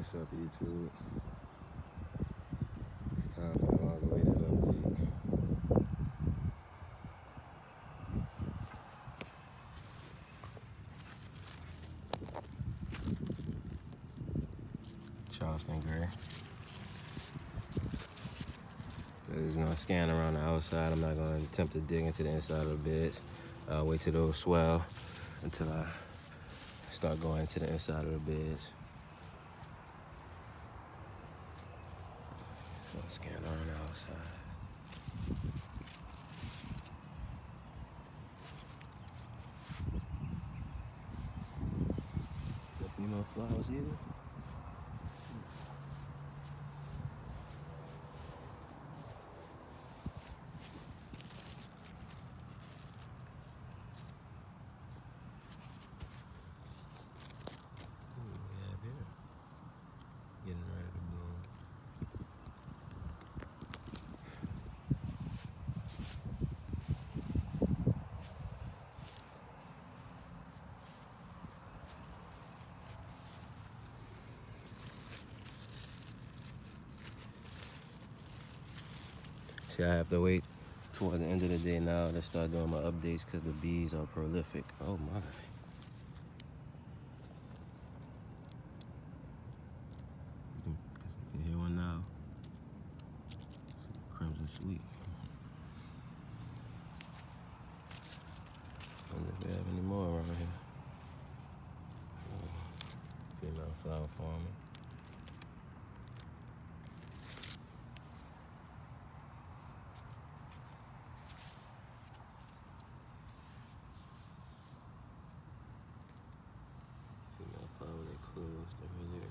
What's up, YouTube? It's time for the long-awaited update. Charleston Gray. He's gonna scan around the outside. I'm not gonna attempt to dig into the inside of the beds. I'll wait till those swell until I start going into the inside of the beds. So I'll scan around the outside. No more flowers either. Getting ready to bloom. See, I have to wait toward the end of the day now to start doing my updates because the bees are prolific. Oh my. You can hear one now. Crimson Sweet. I wonder if we have any more around here. Female flower forming. Female flower that closed earlier.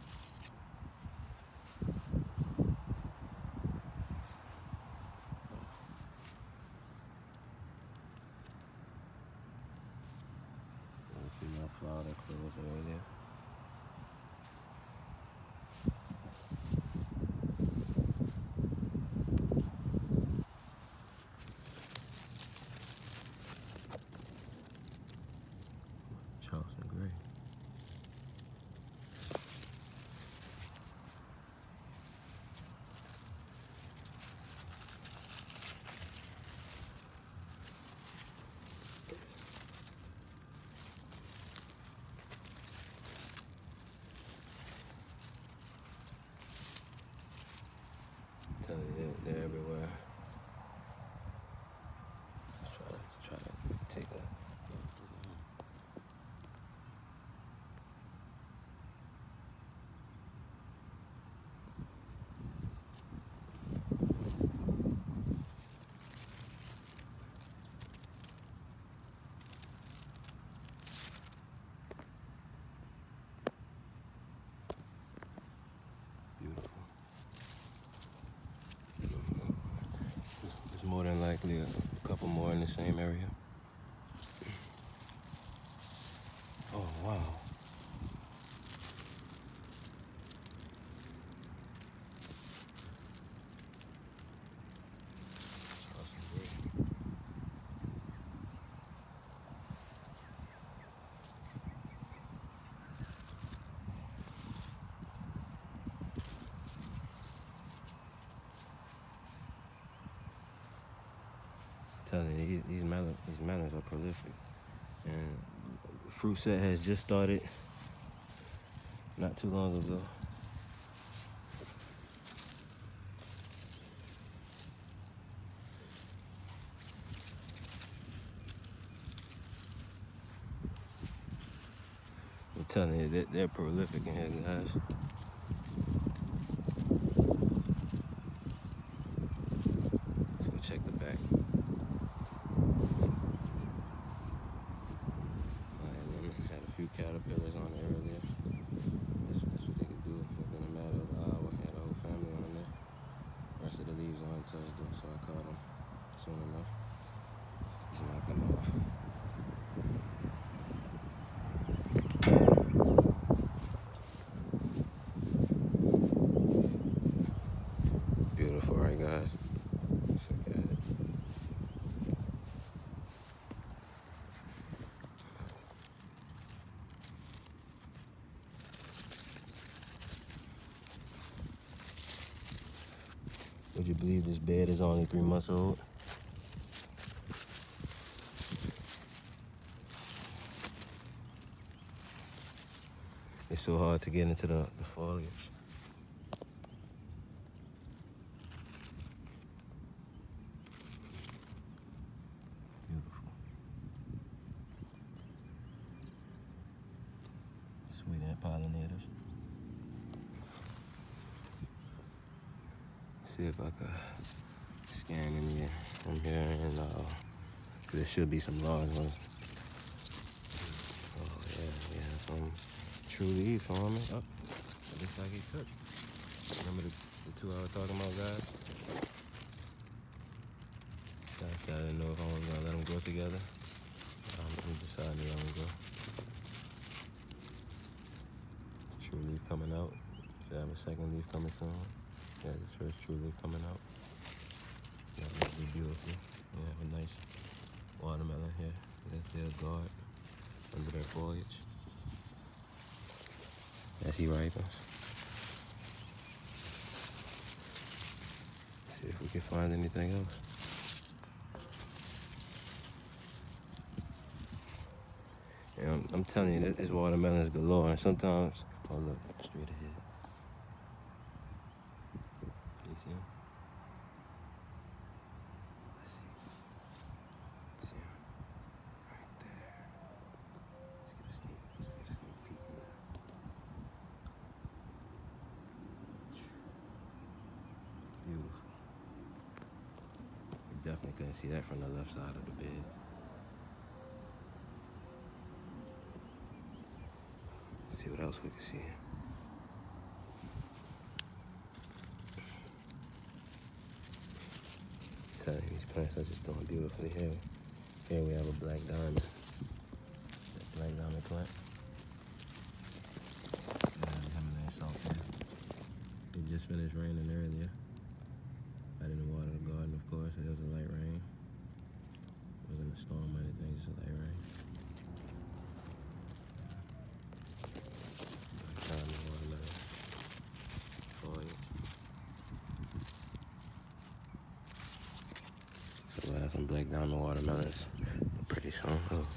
Female flower that closed earlier. Charleston Gray. I'm telling you, they're everywhere. Let's try to take a look. Beautiful. There's more than likely a couple more in the same area. Oh, wow. Charleston Gray. I'm telling you, these melons are prolific. And the fruit set has just started not too long ago. I'm telling you, they're prolific in here, guys. Let's go check the back. Had a few caterpillars on there earlier. That's what they could do within a matter of an hour. Had a whole family on there. The rest of the leaves aren't touched though, so I caught them soon enough. Just knocked them off. Would you believe this bed is only 3 months old? It's so hard to get into the foliage. Beautiful. Sweet ant pollinators. See if I could scan in here from here and there should be some large ones. Oh yeah, some true leaves on me. Oh, it looks like he took. Remember the 2 I was talking about, guys? I said I didn't know if I was gonna let them grow together. I'm deciding to let them grow. True leaf coming out. Should have a second leaf coming soon. Yeah, this first true leaf coming out. That looks beautiful. We have a nice watermelon here. That's their guard under their foliage. As he ripens. See if we can find anything else. And I'm telling you, this watermelon is galore. And sometimes, oh look, straight ahead. Can you see him? Let's see. See him? Right there. Let's get a sneak peek in there. Beautiful. You definitely couldn't see that from the left side of the bed. See what else we can see. Telling you, these plants are just doing beautifully here. Here we have a black diamond. That black diamond plant. Himalayan salt there. It just finished raining earlier. I didn't water the garden, of course. It was a light rain. It wasn't a storm or anything, just a light rain. So we'll have some black diamond watermelons pretty soon. Oh.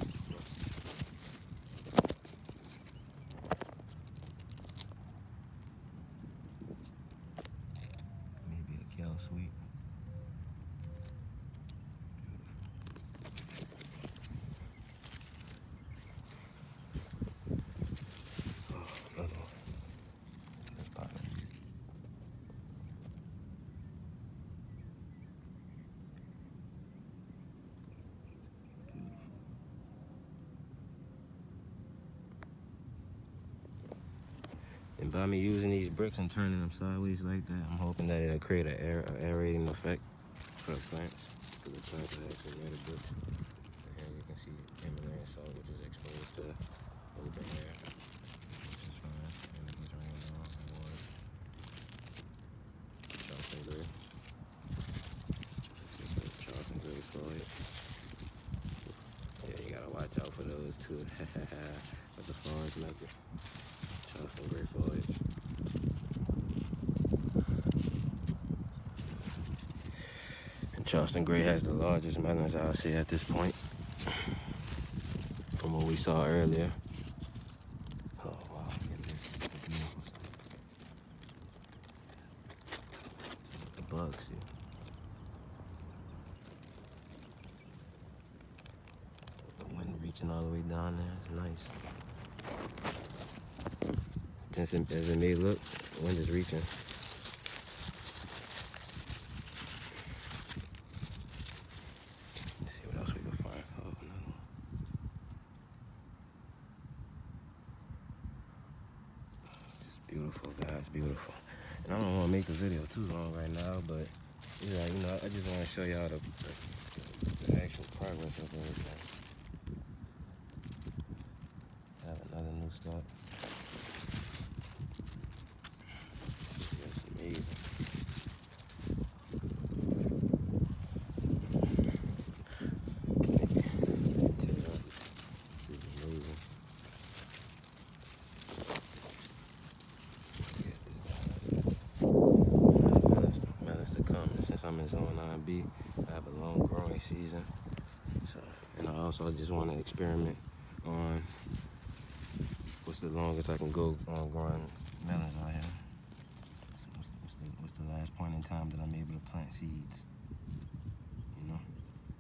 Maybe a kale sweet. And by me using these bricks and turning them sideways like that, I'm hoping that it'll create an aerating effect for the plants. Because the plants are actually made of bricks. And here you can see Himalayan salt, which is exposed to open air, which is fine. And it keeps raining on the water. Charleston Gray. This is the Charleston Gray foliage. Yeah, you gotta watch out for those too. With the forest method. Charleston Gray foliage. And Charleston Gray has the largest melons I'll see at this point. From what we saw earlier. Oh wow, this is beautiful stuff. The bugs, see. The wind reaching all the way down there, it's nice. As it may look, the wind is reaching. Let's see what else we can find. Oh, another one. Just beautiful, guys, beautiful. And I don't want to make the video too long right now, but yeah, you know, I just want to show y'all the actual progress of everything. Have another new start. Melons to come. coming Zone 9B. I have a long growing season. So, and I also just want to experiment on what's the longest I can go on growing melons out here. So what's the last point in time that I'm able to plant seeds? You know?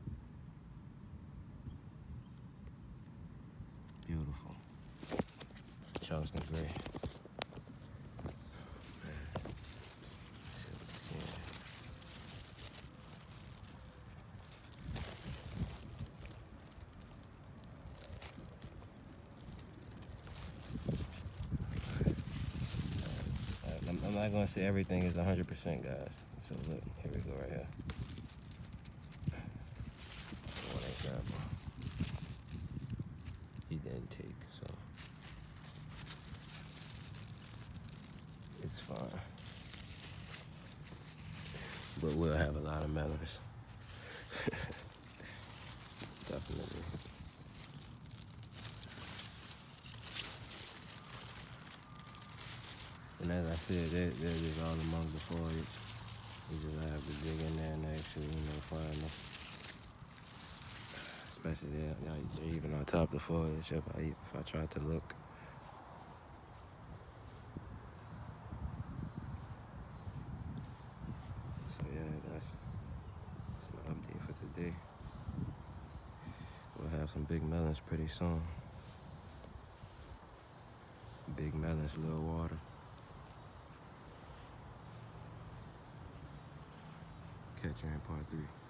Beautiful. Charleston Gray. I'm not gonna say everything is 100%, guys. So look, here we go right here. One example. He didn't take, so it's fine. But we'll have a lot of melons. Definitely. And as I said, they're just all among the foliage. You just have to dig in there and actually, find them. Especially they're even on top of the foliage if I try to look. So yeah, that's my update for today. We'll have some big melons pretty soon. Big melons, little water. Catch you in part 3.